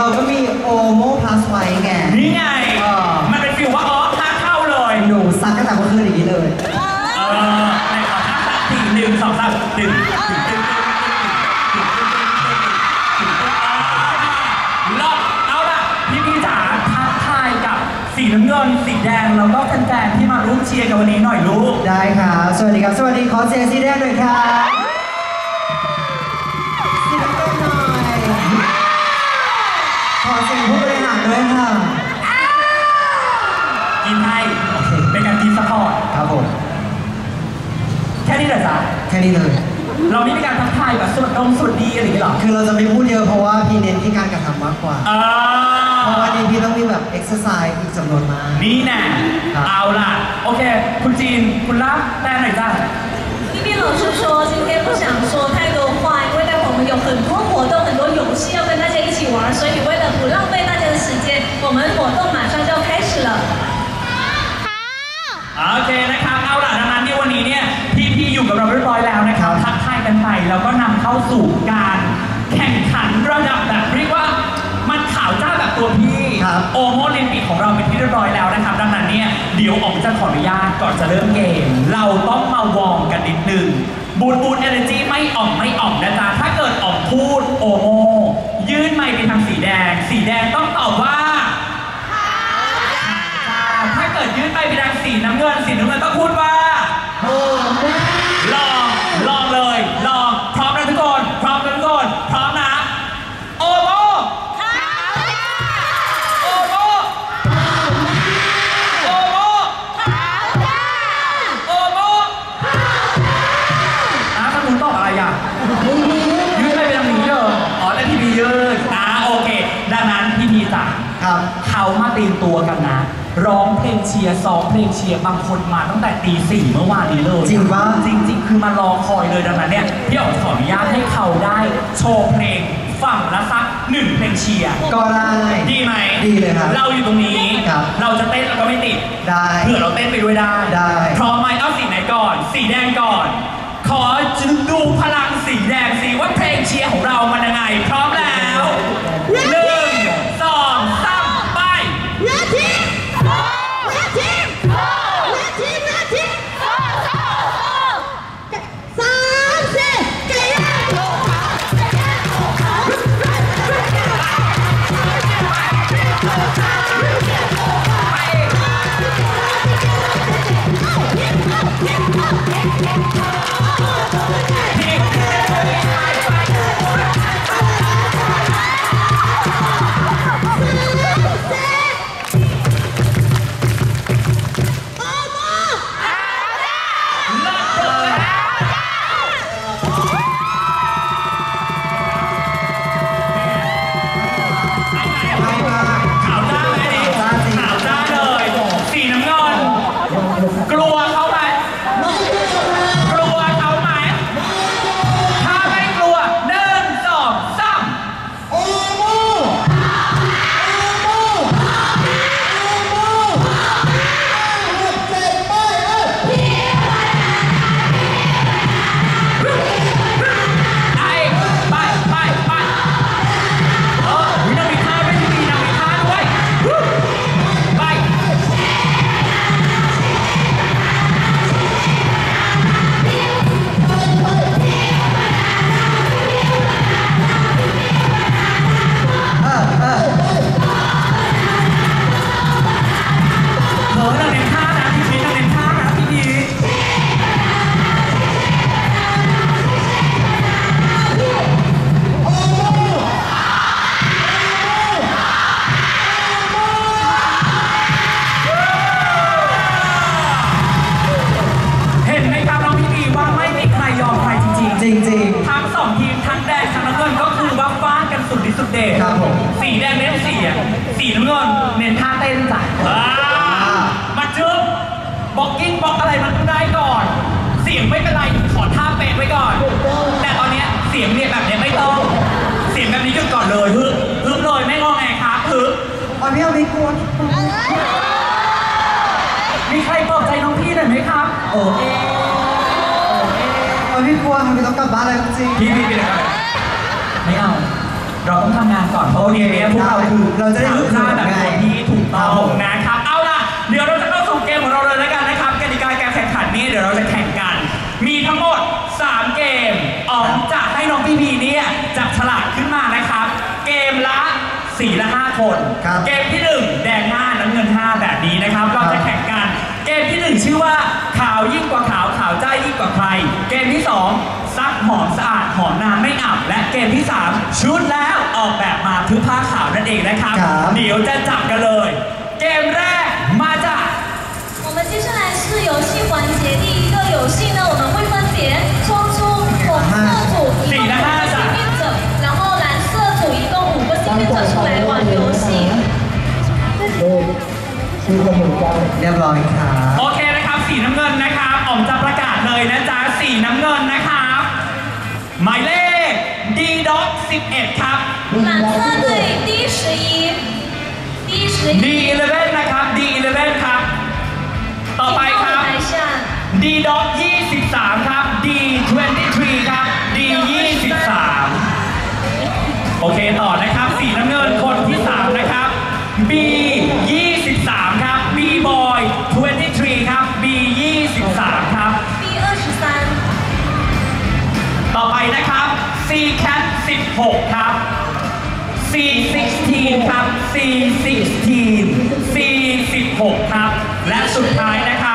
เราก็มีโอโมพลัสไว้ไงนี่ไงมันเป็นฟิลว่าท่าเข้าเลยหนูซักตั้งแต่เมื่อคืนอย่างนี้เลยในขอท่าสักที1 2 3ดึงรอบเอาล่ะพี่จ๋าทักทายกับสีน้ำเงินสีแดงแล้วก็แฟนๆที่มาร่วมเชียร์กันวันนี้หน่อยลูกได้ค่ะสวัสดีครับสวัสดีขอเสียงสีแดงหน่อยค่ะสีน้ำเงินหน่อยขอเสียงผู้บริหารด้วยค่ะกินให้เป็นการกินซัพพอร์ตครับผมแค่นี้เหรอจ๊ะแค่นี้เลยเราไม่มีการทักทายแบบสวัสดีอะไรอย่างเงี้ยหรอคือเราจะไม่พูดเยอะเพราะว่าพี่เน้นที่การกระทำมากกว่าเพราะวันนี้พี่ต้องมีแบบเอ็กซ์ไซส์อีกจำนวนมากนี่แน่เอาล่ะโอเคคุณจีนคุณรับแปลหน่อยจ้ะ一斌老师说今天不想说太多话因为待会我们有很多活动很多游戏要跟大家一起玩所以为了不浪费大家的时间我们活动马上就要开始了โอเคนะครับเอาล่ะดังนั้นที่วันนี้เนี่ยพี่อยู่กับเราเรียบร้อยแล้วนะครับทักทายกันไปแล้วก็นำเข้าสู่การแข่งขันระดับแบบเรียกว่ามันขาวจ้าแบบตัวพี่โอโมโอลิมปิกของเราเป็นที่เรียบร้อยแล้วนะครับดังนั้นเนี่ยเดี๋ยวอ๋อมจะขออนุญาตก่อนจะเริ่มเกมเราต้องมาวอร์มกันนิดนึงบูทเอเนอร์จีไม่อ่อมนะจ๊ะถ้าเกิดอ๋อมพูดโอโมยื่นไมค์ไปทางสีแดงต้องตอบว่าถ้าเกิดยื่นไปทางสีน้ำเงินต้องพูดว่าลองเลยพร้อมนะทุกคนพร้อมนะโอโมถ้าคุณตอบอะไรอ่ะยื่นไปทางนี้เลยแล้วพี่พียื่นโอเคดังนั้นพี่พีจ๋าเขามาตีมตัวกันนะร้องเพลงเชียร์ซ้อมเพลงเชียร์บางคนมาตั้งแต่ตี 4เมื่อวานนี้เลยจริงป่ะจริงคือมารอคอยเลยดังนั้นเนี่ยพี่อ๋อขออนุญาตให้เขาได้โชว์เพลงฝั่งละสัก1เพลงเชียร์ก็ได้ดีไหมดีเลยครับเราอยู่ตรงนี้เราจะเต้นเราก็ไม่ติดได้เผื่อเราเต้นไปด้วยได้พร้อมไหมเอาสีไหนก่อนสีแดงก่อนขอดูพลังสีแดงสิว่าเพลงเชียร์ของเรามันยังไงพร้อมแล้ว1 2 3ไปสีแดงเน้นเสียงสีน้ำเงินเน้นท่าเต้นจ้ะมาจึ๊บบล็อกกิ้งบล็อกอะไรมันได้ก่อนเสียงไม่เป็นไรขอท่าเป๊ะไว้ก่อนแต่ตอนนี้เสียงเนี่ยแบบนี้ไม่ต้องเสียงแบบนี้หยุดก่อนเลยฮึบเลยไม่งอแงครับฮึบพี่เอาไม่กลัวมีใครปลอบใจน้องพี่หน่อยไหมครับโอเคพี่กลัวพี่ต้องกลับบ้านเลยจริงพี่ไปเลยครับไม่เอาเราต้องทำงานก่อนเพราะวันนี้พวกเราคือเราจะได้รู้หน้าแบบคนที่ถูกต้องนะครับเอาล่ะเดี๋ยวเราจะเข้าสู่เกมของเราเลยแล้วกันนะครับกติกาการแข่งขันนี้เดี๋ยวเราจะแข่งกันมีทั้งหมด3เกมอ๋อมจะให้น้องพี่พีเนี่ยจับฉลากขึ้นมานะครับเกมละ4 ละ 5 คนเกมที่1แดง5น้ำเงิน5แบบนี้นะครับเราจะแข่งกันเกมที่1ชื่อว่าขาวยิ่งกว่าขาวขาวจ้ายิ่งกว่าใครเกมที่2ซักหอมสะอาดหอมนานไม่อับและเกมที่3ชุดแล้วออกแบบมาเพื่อผ้าขาวนั่นเองนะครับเดี๋ยวจะจับกันเลยเกมแรกมาจาก我们接下来是游戏环节，第一个游戏呢，我们会分别抽出红色组一共5个幸运者，然后蓝色组一共5个幸运者出来玩游戏。 เรียบร้อยครับโอเคนะครับสีน้ำเงินนะครับอ๋อมจะประกาศเลยนะจ๊ะสีน้ำเงินนะครับหมายเลข D-Dog 11ครับ蓝色队 D11 นะครับ D11 ครับต่อไปครับ D-Dog 23ครับ D23 ครับ D23 โอเคต่อนะครับสีน้ำเงินคนที่3นะครับ B23 ครับ B-Boy 23ครับ B23 ครับ B23 ต่อไปนะครับ C-Cat 16ครับ C16 ครับ C16 C16 ครับและสุดท้ายนะครับ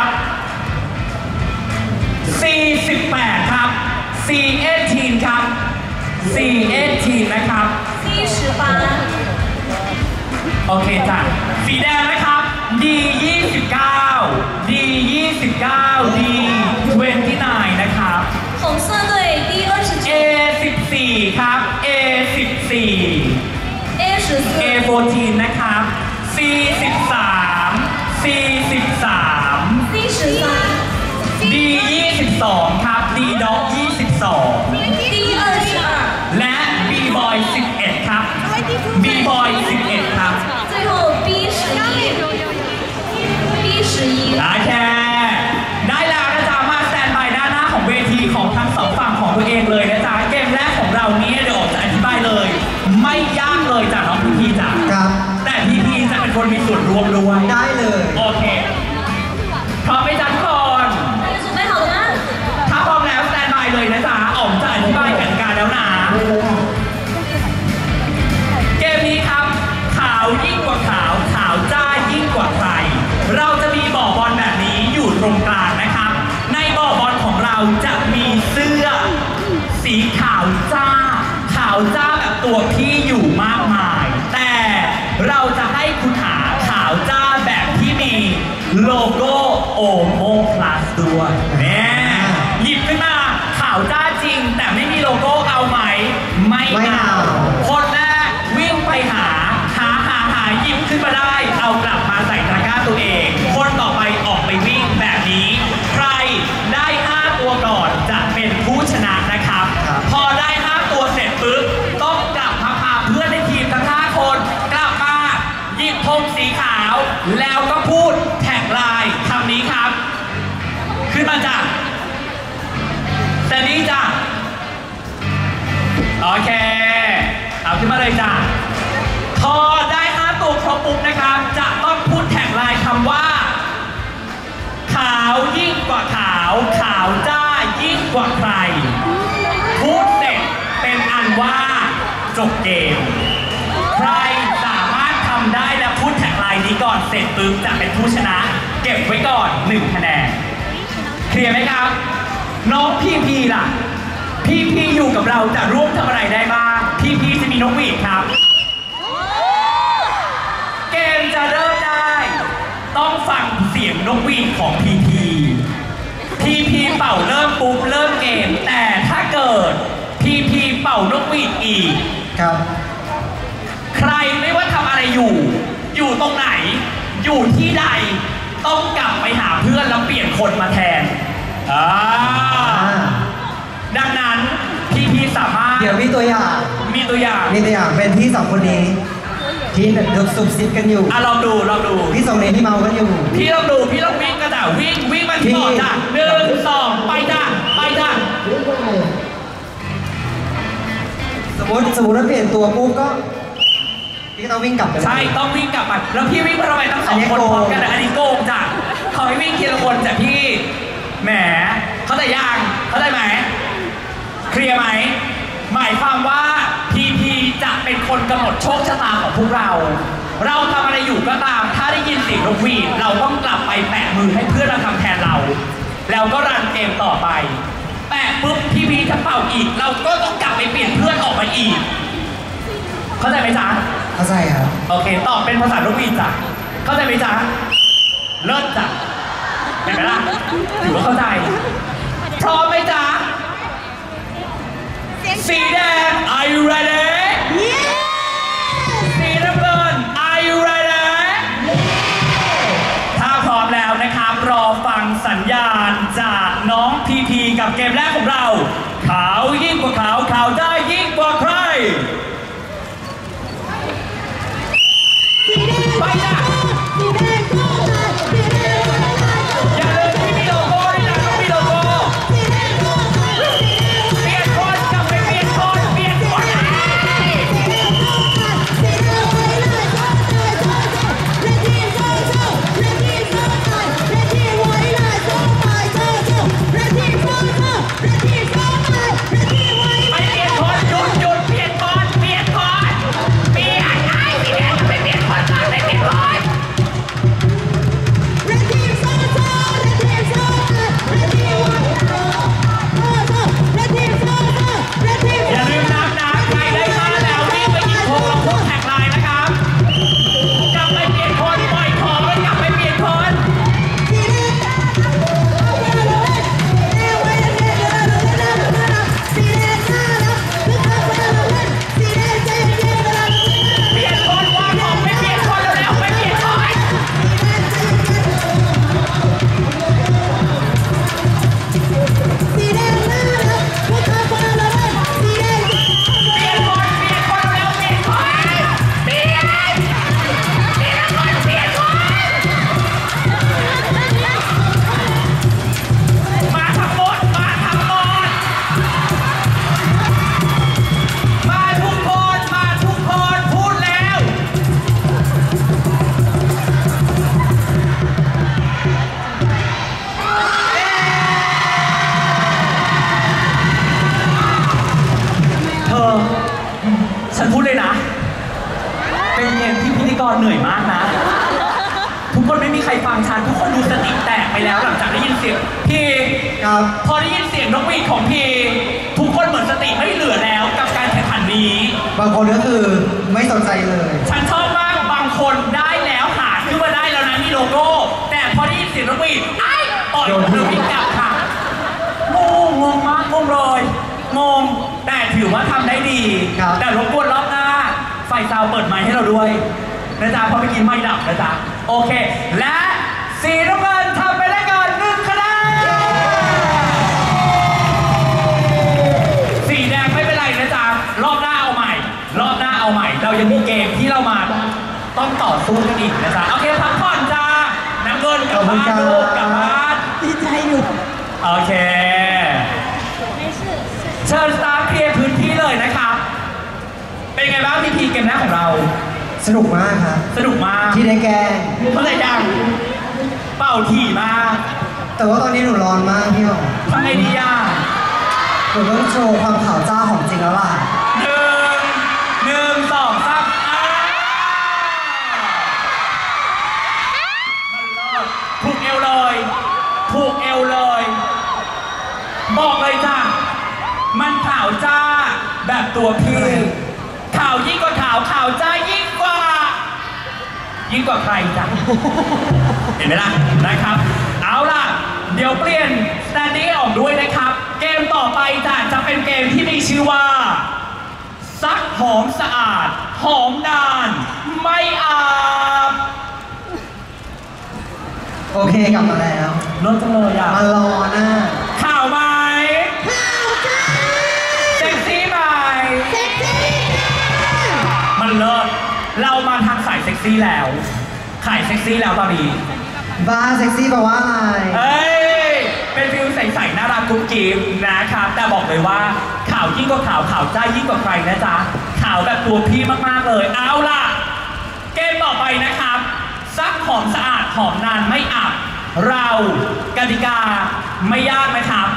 C18 ครับ C18 ครับ C18 นะครับ C18 โอเคจ้ะสีแดงนะครับ D29 D29 D29 นะครับ红色队 D29 A14 ครับ A14 A14 A14 นะครับ C13 C13 C13 D22 ครับ D-Dog 22 D22 และ B-Boy 11 ครับ B-Boy 11 ครับ最后 B11 โอเคได้แล้วนะจ๊ะมาสแตนบายด้านหน้าของเวทีของทั้งสองฝั่งของตัวเองเลยนะจ๊ะเกมแรกของเรานี้เดี๋ยวออกจะอธิบายเลยไม่ยากเลยจ้ะน้องพีพีจ้ะแต่พีพีจะเป็นคนมีส่วนร่วมด้วยได้เลยโอเคพร้อมไหมจ๊ะทุกคนถ้าพร้อมแล้วสแตนบายเลยนะจ๊ะออกจะอธิบายกติกาแล้วนะเกมนี้ครับขาวยิ่งกว่าขาวขาวจ้ายิ่งกว่าใครเราจะมีบ่อบอลแบบนี้อยู่ตรงกลางนะครับในบ่อบอลของเราจะมีเสื้อสีขาวจ้าขาวจ้าแบบตัวพี่อยู่มากมายแต่เราจะให้คุณหาขาวจ้าแบบที่มีโลโก้โอโมพลัสด้วยเนี่ยหยิบขึ้นมาขาวจ้าจริงแต่ไม่มีโลโก้เอาไหมไม่เอาคนแรกวิ่งไปหาหยิบขึ้นมาได้เอากลับมาใส่ตะกร้าตัวเองคนต่อไปออกไปวิ่งแบบนี้ใครได้5ตัวก่อนจะเป็นผู้ชนะนะครับพอได้5ตัวเสร็จปุ๊บต้องกลับมาพาเพื่อนในทีมทั้ง5คนกลับมาหยิบธงสีขาวแล้วก็พูดแท็กไลน์คำนี้ครับขึ้นมาจ้ะแต่นี้จ้ะโอเคเอาขึ้นมาเลยจ้ะพอได้5ตัวครบปุ๊บนะครับจะต้องพูดแท็กไลน์คำว่าขาวยิ่งกว่าขาวขาวจ้ายิ่งกว่าใครพูดเสร็จเป็นอันว่าจบเกมใครสามารถทำได้และพูดแท็กไลน์นี้ก่อนเสร็จปุ๊บจะเป็นผู้ชนะเก็บไว้ก่อน1คะแนนเคลียร์ไหมครับน้องพีพีล่ะพีพีอยู่กับเราจะร่วมทำอะไรได้บ้างพีพีจะมีนกหวีดครับเกมจะเริ่มได้ต้องฟังเสียงนกหวีดของพีพีเป่าเริ่มปุ๊บเริ่มเกมแต่ถ้าเกิดพีเป่านกหวีดอีกครับใครไม่ว่าทำอะไรอยู่ตรงไหนอยู่ที่ใดต้องกลับไปหาเพื่อนแล้วเปลี่ยนคนมาแทนดังนั้นพีสามารถเดี๋ยวมีตัวอย่างเป็นพี่2คนนี้ที่ดูซุบซิบกันอยู่ลองดูพี่2นี้ที่เมากันอยู่พี่ลองวิ่งกันจ้ะวิ่งมาที่บอร์ดจ้ะ1 2ไปจ้ะสมมติว่าเปลี่ยนตัวปุ๊บก็พี่ก็ต้องวิ่งกลับไปใช่ต้องวิ่งกลับมาแล้วพี่วิ่งมาทำไมตั้ง2 คนพร้อมกันอันนี้โกงจ้ะเขาให้วิ่งทีละคนจ้ะพี่แหมเข้าใจยังเข้าใจไหมเคลียร์ไหมหมายความว่าพีจะเป็นคนกำหนดโชคชะตาของพวกเราทำอะไรอยู่ก็ตามถ้าได้ยินเสียงนกหวีดเราต้องกลับไปแปะมือให้เพื่อนเราทำแทนเราแล้วก็รันเกมต่อไปแปะปุ๊บพีจะเป่าอีกเราก็ต้องกลับไปเปลี่ยนเพื่อนออกมาอีกเข้าใจไหมจ๊ะเข้าใจครับโอเคตอบเป็นภาษานกหวีดจ้ะเข้าใจไหมจ๊ะเลิศจ้ะเห็นไหมล่ะถือว่าเข้าใจพร้อมไหมจ๊ะสีแดง Are you ready? Yes! สีน้ำเงิน Are you ready? ถ้าพร้อมแล้วนะครับรอฟังสัญญาณจากน้องพีกับเกมแรกของเราขาวยิ่งกว่าขาวขาวได้ยิ่งกว่าใครไปจ้ะอย่าลืมที่มีโลโก้ด้วยนะต้องมีโลโก้เปลี่ยนคนกลับไปเปลี่ยนคนเปลี่ยนคนฉันพูดเลยนะเป็นเกมที่พิธีกรเหนื่อยมากนะทุกคนไม่มีใครฟังฉันทุกคนดูสติแตกไปแล้วหลังจากได้ยินเสียงพีพอได้ยินเสียงนกหวีดของพีทุกคนเหมือนสติไม่เหลือแล้วกับการแข่งขันนี้บางคนก็คือไม่สนใจเลยฉันชอบมากบางคนได้แล้วหาขึ้นมาได้แล้วนะมีโลโก้แต่พอได้ยินเสียงนกหวีดอ่อยเธอวิ่งกลับค่ะงงมากงงเลยงงแต่ถือว่าทำได้ดีแต่รบกวนรอบหน้าไฟซาวเปิดไมค์ให้เราด้วยนะจ๊ะเพราะเมื่อกี้ไม่ดับนะจ๊ะโอเคและสีน้ำเงินทำไปได้ก่อน1 คะแนนสีแดงไม่เป็นไรนะจ๊ะรอบหน้าเอาใหม่เรายังมีเกมที่เรามาต้องต่อสู้กันอีกนะจ๊ะโอเคพักผ่อนจ้าน้ำเงินกลับบ้านลูกกลับบ้านดีใจอยู่โอเคเชิญสตาร์เคลียร์พื้นที่เลยนะครับเป็นไงบ้างพีเกมแรกของเราสนุกมากครับสนุกมากที่ได้แกเท่าไหร่ยังเป่าถี่มากแต่ว่าตอนนี้หนูร้อนมากพี่หรอทำไงดีอ่ะหนูต้องโชว์ความขาวจ้าของจริงแล้วล่ะ 1 2 3ผูกเอวเลยบอกเลยจ้ะมันขาวจ้าแบบตัวพี่ขาวยิ่งกว่าขาวจ้ายิ่งกว่าใครจ้ะเห็นไหมล่ะนะครับเอาล่ะเดี๋ยวเปลี่ยนสแตนดี้ออกด้วยนะครับเกมต่อไปจะเป็นเกมที่มีชื่อว่าซักหอมสะอาดหอมนานไม่อาบโอเคกลับมาแล้วรถจังเลยอ่ะมารอนะข่าวไหมข่าวจ้าเซ็กซี่ไหมเซ็กซี่มันเลิศเรามาทางสายเซ็กซี่แล้วขายเซ็กซี่แล้วตอนนี้บ้าเซ็กซี่แปลว่าอะไรเป็นฟิลใสๆน่ารักกุ๊กกิ๊บนะครับแต่บอกเลยว่าขาวยิ่งกว่าขาวขาวจ้ายิ่งกว่าใครนะจ๊ะขาวแบบตัวพี่มากๆเลยเอาล่ะเกมต่อไปนะครับซักหอมสะอาดหอมนานไม่อับเรากติกาไม่ยากนะครับ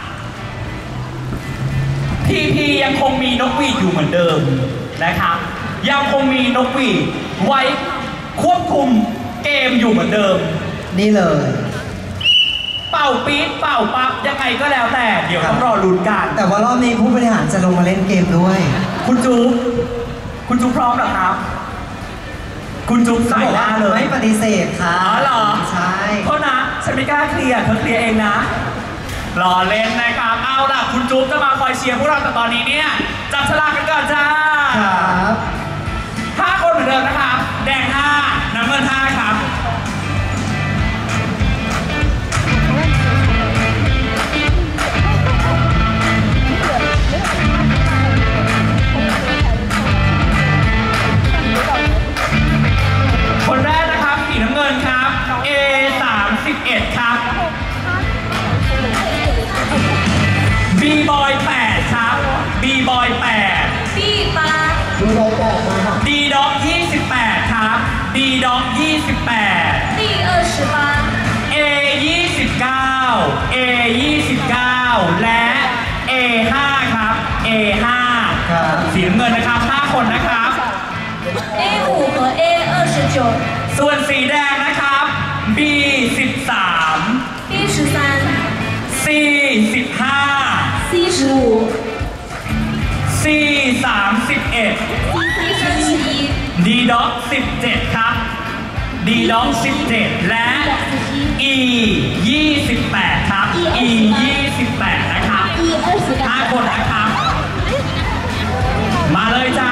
พียังคงมีนกหวีดอยู่เหมือนเดิมนะครับยังคงมีนกหวีดไว้ควบคุมเกมอยู่เหมือนเดิมนี่เลยเป่าปี๊ดเป่าปั๊บยังไงก็แล้วแต่เดี๋ยวต้องรอลุ้นกันแต่ว่ารอบนี้ผู้บริหารจะลงมาเล่นเกมด้วยคุณจุ๊บพร้อมหรอครับคุณจุ๊บใส่หน้าเลยไม่ปฏิเสธค่ะอ๋อเหรอใช่เพราะนะฉันไม่กล้าเคลียร์เธอเคลียร์เองนะรอเล่นนะครับเอาล่ะคุณจุ๊บจะมาคอยเชียร์พวกเราแต่ตอนนี้เนี่ยจับฉลากกันก่อนจ้าครับ 5 คนเหมือนเดิมนะครับแดง5น้ำเงิน5ครับคนแรกนะครับสีน้ำเงินครับ A31 ครับ B-boy 8ครับ B-boy 8 B8 D-dog 28ครับ D-dog 28 D28 A29 A29 และ A5 ครับ A5 สีน้ำเงินนะครับ5 คนนะครับ A5 和 A29 ส่วนสีแดงนะครับ B13 B13 C15 C15 C31 D-dog 17ครับ D-dog 17และ E28 ครับ E28 นะครับ5 คนนะครับมาเลยจ้า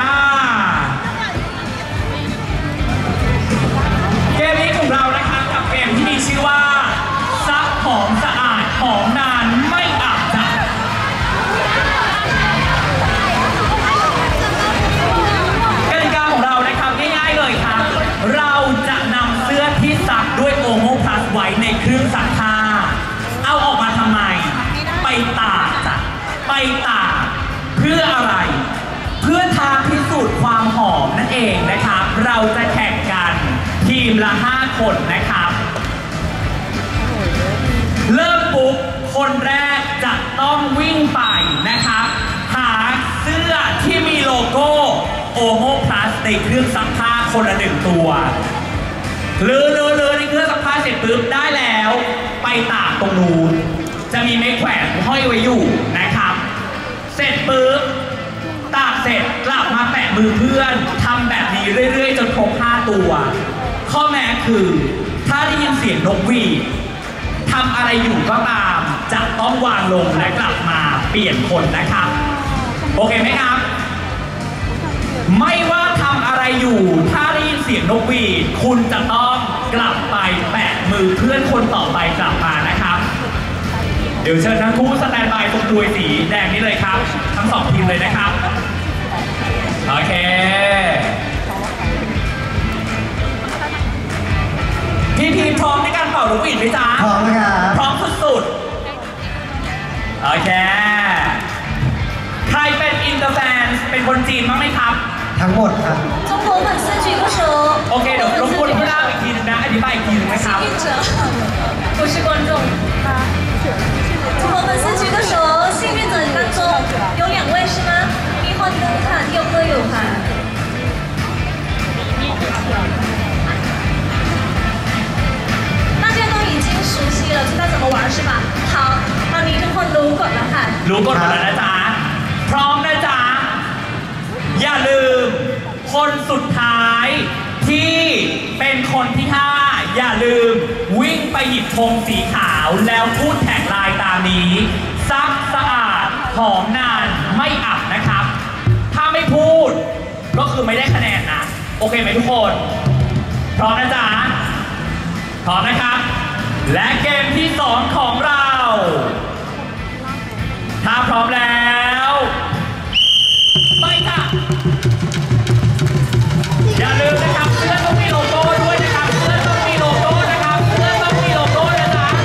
เกมนี้ของเรานะครับกับเกมที่มีชื่อว่าซักหอมสะอาดหอมนานไม่อับจ้ะกติกาของเรานะครับง่ายๆเลยครับเราจะนำเสื้อที่ซักด้วยโอโมพลัสไว้ในเครื่องซักผ้าเอาออกมาทำไมไปตากจ้ะไปตากเพื่ออะไรเพื่อทางพิสูจน์ความหอมนั่นเองนะครับเราจะแข่งกันทีมละ5 คนนะครับเริ่มปุ๊บคนแรกจะต้องวิ่งไปนะครับหาเสื้อที่มีโลโก้โอโมพลัสในเครื่องซักผ้าคนละ1 ตัวเลือในเครื่องซักผ้าเสร็จปุ๊บได้แล้วไปตากตรงนู้นจะมีไม้แขวนห้อยไว้อยู่นะครับเสร็จปุ๊บตากเสร็จกลับมาแปะมือเพื่อนทำแบบนี้เรื่อยๆจนครบ5 ตัวข้อแม้คือถ้าได้ยินเสียงนกหวีดทำอะไรอยู่ก็ตามจะต้องวางลงและกลับมาเปลี่ยนคนนะครับโอเคไหมครับไม่ว่าทำอะไรอยู่ถ้าได้ยินเสียงนกหวีดคุณจะต้องกลับไปแปะมือเพื่อนคนต่อไปกลับมานะครับเดี๋ยวเชิญทั้งคู่สแตนบายตรงตัวสีแดงนี้เลยครับทั้ง2 ทีมเลยนะครับโอเคพี่พร้อมในการเป่านกหวีดไหมจ๊ะพร้อมนะครับพร้อมสุดๆโอเคใครเป็นอินเตอร์แฟนเป็นคนจีนบ้างไหมครับทั้งหมดครับ中国粉丝举个手โอเคเดี๋ยวรบกวนพี่เล่าอีกทีนึงนะอธิบายอีกทีนึงนะครับ不是观众中国粉丝举个手幸运者当中有2 位是吗你换灯看佑哥有牌大家都已经熟悉了知道怎么玩是吧好ตอนนี้ทุกคนรู้กฎแล้วค่ะรู้กฎแล้วนะจ๊ะพร้อมนะจ๊ะอย่าลืมคนสุดท้ายที่เป็นคนที่5อย่าลืมวิ่งไปหยิบธงสีขาวแล้วพูดแท็กไลน์ตามนี้ซักสะอาดหอมนานไม่อับนะครับถ้าไม่พูดก็คือไม่ได้คะแนนนะโอเคไหมทุกคนพร้อมนะจ๊ะพร้อมนะครับและเกมที่2ของเราถ้าพร้อมแล้วไปจ้ะอย่าลืมนะครับเสื้อต้องมีโลโก้ด้วยนะครับเสื้อต้องมีโลโก้นะครับเสื้อต้องมีโลโก้นะจ๊ะ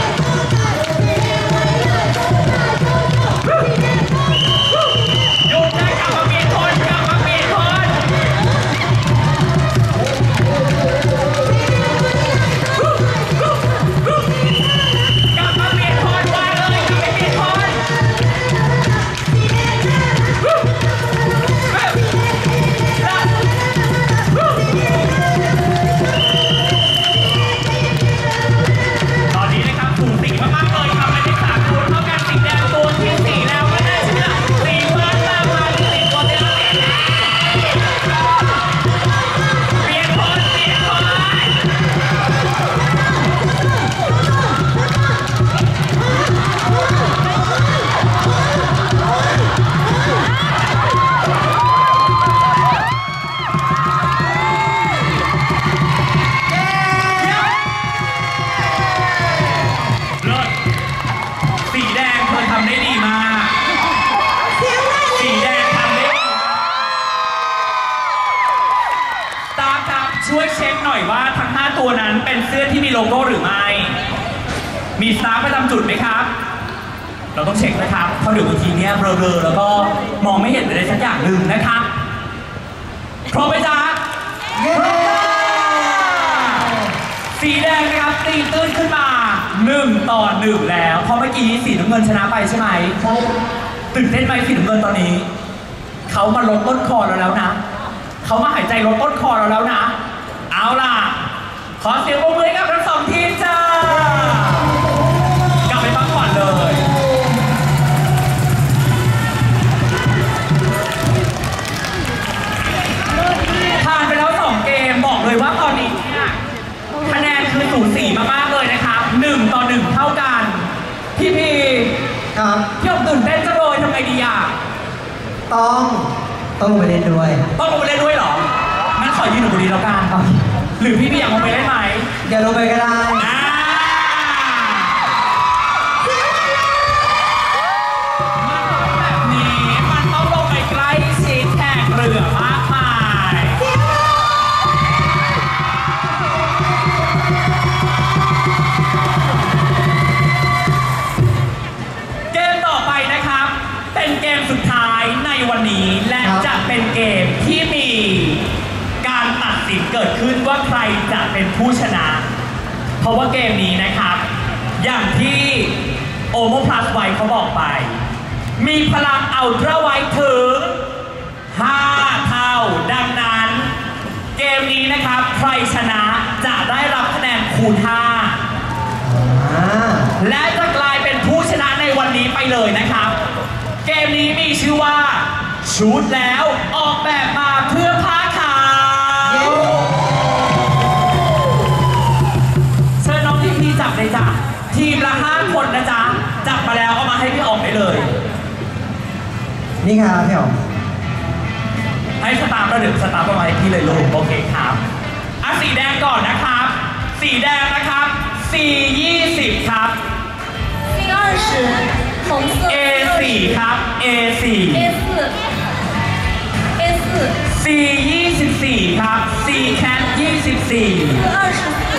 เสื้อที่มีโลโก้หรือไม่มีสตาร์ประจำจุดไหมครับเราต้องเช็คนะครับเพราะเดี๋ยวบางทีเนี้ยเบลอๆแล้วก็มองไม่เห็นอะไรสักอย่างหนึ่งนะครับพร้อมไหมจ๊ะสีแดงนะครับตีตื้นขึ้นมา1-1แล้วเพราะเมื่อกี้สีน้ำเงินชนะไปใช่ไหมใช่ตื่นเต้นไหมสีน้ำเงินตอนนี้เขามาลดต้นคอเราแล้วนะเขามาหายใจลดต้นคอเราแล้วนะเอาล่ะขอเสียงปรบมือให้กับทั้งสองทีมจ้ากลับไปพักผ่อนเลยผ่านไปแล้ว2เกมบอกเลยว่าตอนนี้คะแนนคือสูสีมากๆเลยนะครับ1-1เท่ากันพี่ครับพี่ผมตื่นเต้นจังเลยทำไงดีอ่ะต้องลงไปเล่นด้วยต้องลงไปเล่นด้วยเหรองั้นขอยืนอยู่บนนี้แล้วกันหรือพี่อยากลงไปเล่นไหมอย่าลงไปก็ได้แบบนี้มันต้องลงไปใกล้ชิดแขกเรือมากมายเกมต่อไปนะครับเป็นเกมสุดท้ายในวันนี้และจะเป็นเกมที่มีการตัดสินเกิดขึ้นว่าใครจะเป็นผู้ชนะเพราะว่าเกมนี้นะครับอย่างที่โอโมพลัสไวเขาบอกไปมีพลังอัลตร้าไวถึง5 เท่าดังนั้นเกมนี้นะครับใครชนะจะได้รับคะแนนคูณ5และจะกลายเป็นผู้ชนะในวันนี้ไปเลยนะครับเกมนี้มีชื่อว่าชุดแล้วออกแบบมาเพื่อผ้าขาวเชิญน้องพี่จับเลยจ้ะทีมละ5 คนนะจ๊ะจับมาแล้วเอามาให้พี่ออกได้เลยนี่ครับพี่ออกให้สตาร์ประเดี๋ยวสตาร์ประมาณพี่เลยลูกโอเคครับสีแดงก่อนนะครับสีแดงนะครับ4-20ครับ C20红色 A4 ครับ A4 A4 C24 ครับ C cat 24